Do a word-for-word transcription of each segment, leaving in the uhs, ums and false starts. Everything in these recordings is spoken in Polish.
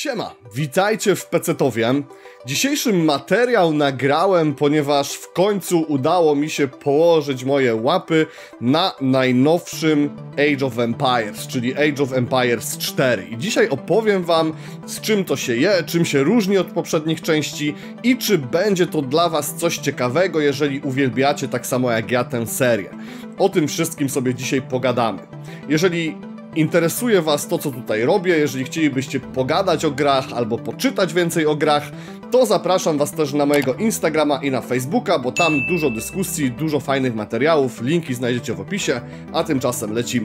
Siema, witajcie w Pecetowie. Dzisiejszy materiał nagrałem, ponieważ w końcu udało mi się położyć moje łapy na najnowszym Age of Empires, czyli Age of Empires cztery. I dzisiaj opowiem wam, z czym to się je, czym się różni od poprzednich części i czy będzie to dla was coś ciekawego, jeżeli uwielbiacie tak samo jak ja tę serię. O tym wszystkim sobie dzisiaj pogadamy. Jeżeli interesuje was to, co tutaj robię, jeżeli chcielibyście pogadać o grach albo poczytać więcej o grach, to zapraszam was też na mojego Instagrama i na Facebooka, bo tam dużo dyskusji, dużo fajnych materiałów, linki znajdziecie w opisie, a tymczasem lecimy.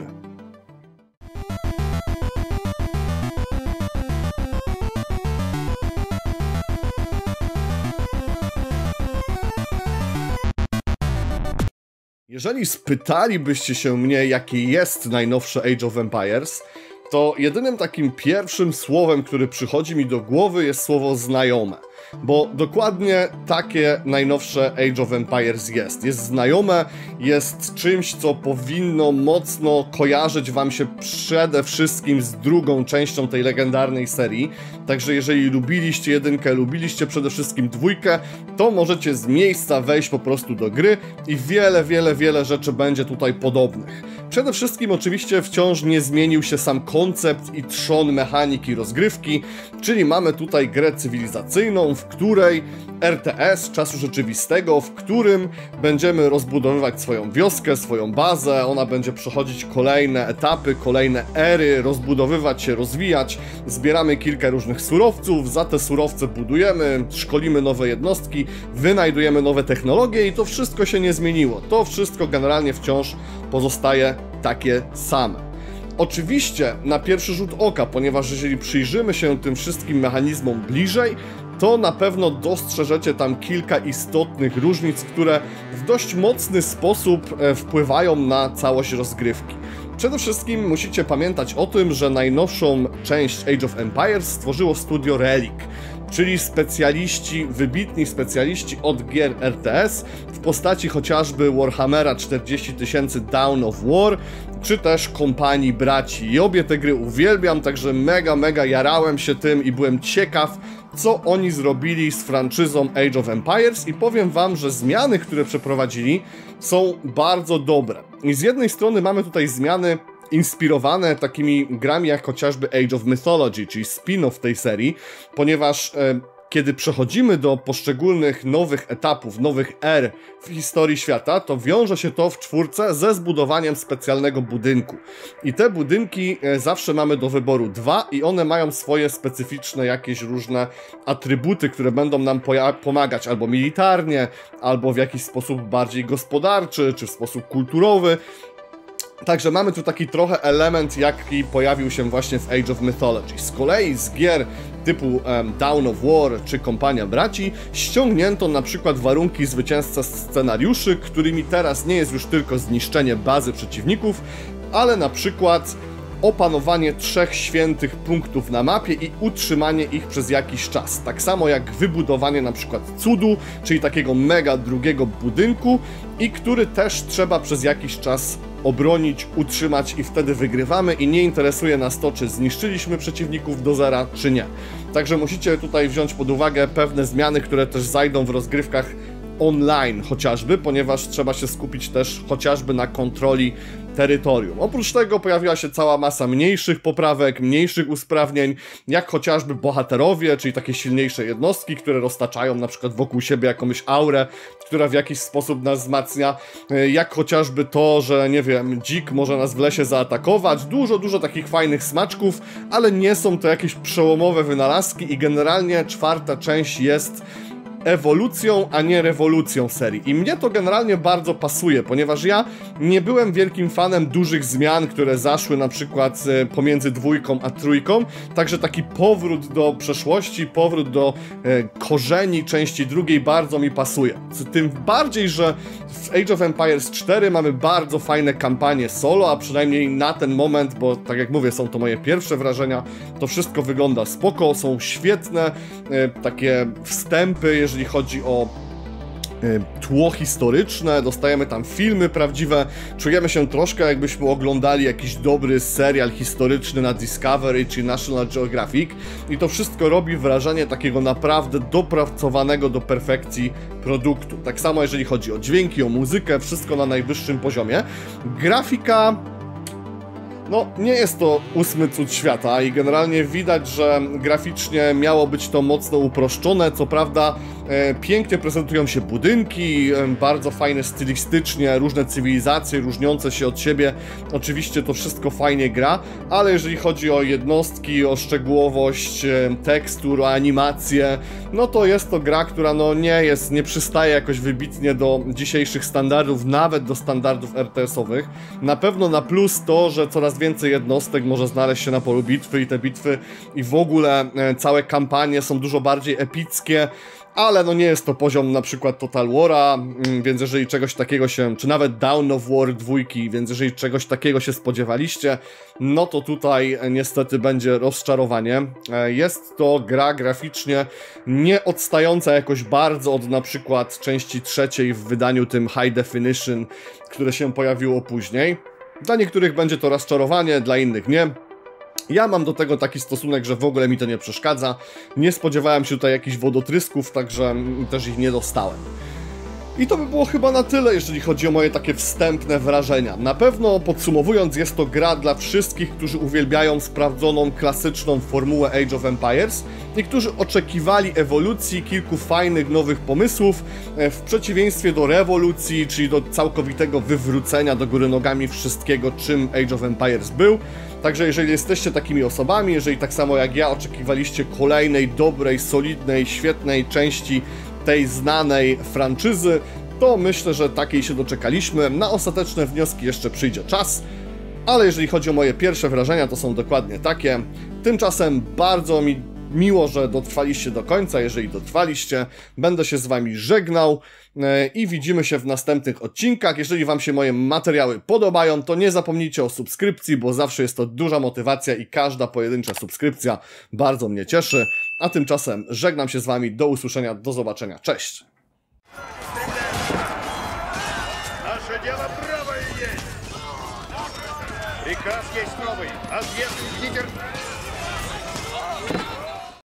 Jeżeli spytalibyście się mnie, jakie jest najnowsze Age of Empires, to jedynym takim pierwszym słowem, które przychodzi mi do głowy, jest słowo znajome. Bo dokładnie takie najnowsze Age of Empires jest. Jest znajome, jest czymś, co powinno mocno kojarzyć wam się przede wszystkim z drugą częścią tej legendarnej serii. Także jeżeli lubiliście jedynkę, lubiliście przede wszystkim dwójkę, to możecie z miejsca wejść po prostu do gry i wiele, wiele, wiele rzeczy będzie tutaj podobnych. Przede wszystkim oczywiście wciąż nie zmienił się sam koncept i trzon mechaniki rozgrywki, czyli mamy tutaj grę cywilizacyjną, w której R T S czasu rzeczywistego, w którym będziemy rozbudowywać swoją wioskę, swoją bazę, ona będzie przechodzić kolejne etapy, kolejne ery, rozbudowywać się, rozwijać, zbieramy kilka różnych surowców, za te surowce budujemy, szkolimy nowe jednostki, wynajdujemy nowe technologie i to wszystko się nie zmieniło. To wszystko generalnie wciąż pozostaje takie same. Oczywiście na pierwszy rzut oka, ponieważ jeżeli przyjrzymy się tym wszystkim mechanizmom bliżej, to na pewno dostrzeżecie tam kilka istotnych różnic, które w dość mocny sposób wpływają na całość rozgrywki. Przede wszystkim musicie pamiętać o tym, że najnowszą część Age of Empires stworzyło studio Relic, czyli specjaliści, wybitni specjaliści od gier R T S w postaci chociażby Warhammera czterdzieści tysięcy Dawn of War, czy też Kompanii Braci. I obie te gry uwielbiam, także mega, mega jarałem się tym i byłem ciekaw, co oni zrobili z franczyzą Age of Empires i powiem wam, że zmiany, które przeprowadzili, są bardzo dobre. I z jednej strony mamy tutaj zmiany inspirowane takimi grami jak chociażby Age of Mythology, czyli spin-off tej serii, ponieważ e, kiedy przechodzimy do poszczególnych nowych etapów, nowych er w historii świata, to wiąże się to w czwórce ze zbudowaniem specjalnego budynku. I te budynki e, zawsze mamy do wyboru dwa i one mają swoje specyficzne jakieś różne atrybuty, które będą nam pomagać albo militarnie, albo w jakiś sposób bardziej gospodarczy, czy w sposób kulturowy. Także mamy tu taki trochę element, jaki pojawił się właśnie w Age of Mythology. Z kolei z gier typu um, Dawn of War czy Kompania Braci ściągnięto na przykład warunki zwycięzca scenariuszy, którymi teraz nie jest już tylko zniszczenie bazy przeciwników, ale na przykład opanowanie trzech świętych punktów na mapie i utrzymanie ich przez jakiś czas. Tak samo jak wybudowanie na przykład cudu, czyli takiego mega drugiego budynku i który też trzeba przez jakiś czas obronić, utrzymać i wtedy wygrywamy i nie interesuje nas to, czy zniszczyliśmy przeciwników do zera, czy nie. Także musicie tutaj wziąć pod uwagę pewne zmiany, które też zajdą w rozgrywkach online chociażby, ponieważ trzeba się skupić też chociażby na kontroli terytorium. Oprócz tego pojawiła się cała masa mniejszych poprawek, mniejszych usprawnień, jak chociażby bohaterowie, czyli takie silniejsze jednostki, które roztaczają na przykład wokół siebie jakąś aurę, która w jakiś sposób nas wzmacnia, jak chociażby to, że nie wiem, dzik może nas w lesie zaatakować, dużo, dużo takich fajnych smaczków, ale nie są to jakieś przełomowe wynalazki i generalnie czwarta część jest ewolucją, a nie rewolucją serii. I mnie to generalnie bardzo pasuje, ponieważ ja nie byłem wielkim fanem dużych zmian, które zaszły na przykład pomiędzy dwójką a trójką, także taki powrót do przeszłości, powrót do e, korzeni części drugiej bardzo mi pasuje. Tym bardziej, że w Age of Empires cztery mamy bardzo fajne kampanie solo, a przynajmniej na ten moment, bo tak jak mówię, są to moje pierwsze wrażenia, to wszystko wygląda spoko, są świetne e, takie wstępy, jeżeli chodzi o tło historyczne, dostajemy tam filmy prawdziwe, czujemy się troszkę jakbyśmy oglądali jakiś dobry serial historyczny na Discovery czy National Geographic i to wszystko robi wrażenie takiego naprawdę dopracowanego do perfekcji produktu. Tak samo jeżeli chodzi o dźwięki, o muzykę, wszystko na najwyższym poziomie. Grafika... No, nie jest to ósmy cud świata i generalnie widać, że graficznie miało być to mocno uproszczone. Co prawda e, pięknie prezentują się budynki, e, bardzo fajne stylistycznie, różne cywilizacje różniące się od siebie. Oczywiście to wszystko fajnie gra, ale jeżeli chodzi o jednostki, o szczegółowość e, tekstur, o animację, no to jest to gra, która no nie jest, nie przystaje jakoś wybitnie do dzisiejszych standardów, nawet do standardów er te esowych. Na pewno na plus to, że coraz więcej jednostek może znaleźć się na polu bitwy i te bitwy i w ogóle e, całe kampanie są dużo bardziej epickie, ale no nie jest to poziom na przykład Total War'a, więc jeżeli czegoś takiego się, czy nawet Dawn of War dwójki, więc jeżeli czegoś takiego się spodziewaliście, no to tutaj niestety będzie rozczarowanie. E, jest to gra graficznie nie odstająca jakoś bardzo od na przykład części trzeciej w wydaniu tym High Definition, które się pojawiło później. Dla niektórych będzie to rozczarowanie, dla innych nie. Ja mam do tego taki stosunek, że w ogóle mi to nie przeszkadza. Nie spodziewałem się tutaj jakichś wodotrysków, także też ich nie dostałem. I to by było chyba na tyle, jeżeli chodzi o moje takie wstępne wrażenia. Na pewno podsumowując, jest to gra dla wszystkich, którzy uwielbiają sprawdzoną, klasyczną formułę Age of Empires i którzy oczekiwali ewolucji, kilku fajnych, nowych pomysłów, w przeciwieństwie do rewolucji, czyli do całkowitego wywrócenia do góry nogami wszystkiego, czym Age of Empires był. Także jeżeli jesteście takimi osobami, jeżeli tak samo jak ja oczekiwaliście kolejnej, dobrej, solidnej, świetnej części tej znanej franczyzy, to myślę, że takiej się doczekaliśmy. Na ostateczne wnioski jeszcze przyjdzie czas, ale jeżeli chodzi o moje pierwsze wrażenia, to są dokładnie takie. Tymczasem bardzo mi miło, że dotrwaliście do końca. Jeżeli dotrwaliście, będę się z wami żegnał i widzimy się w następnych odcinkach. Jeżeli wam się moje materiały podobają, to nie zapomnijcie o subskrypcji, bo zawsze jest to duża motywacja i każda pojedyncza subskrypcja bardzo mnie cieszy. A tymczasem żegnam się z wami, do usłyszenia, do zobaczenia, cześć! Наше дело правое есть. Приказ есть новый. Отъезд в Нидер...